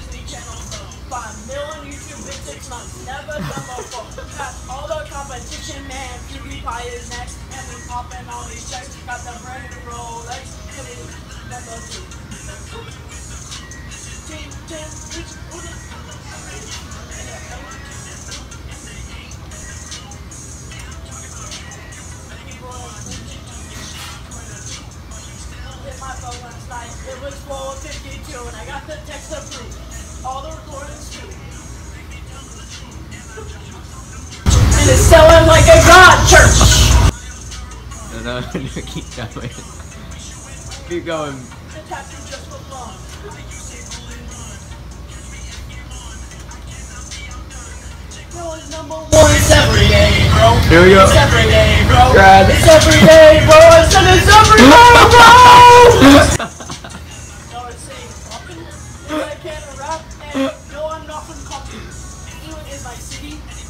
Disney Channel. 5 million YouTube in 6 months. Never done before. Got all the competition, man. PewDiePie is next. And we popping all these checks. Got the brand new Rolex. And we number 2. Team 10, hit my phone last night. It was 4:52 and I got the text approved. All the recordings too. And it's selling like a god church. No, keep going. Keep going. The captain just for fun. It's number 1. It's every day, bro. Here we go. It's every day, bro. Grab. It's every day, bro. I said it's every day, bro. No, it's saying Compton. I can't rap, and no, I'm not from Compton. England is my city.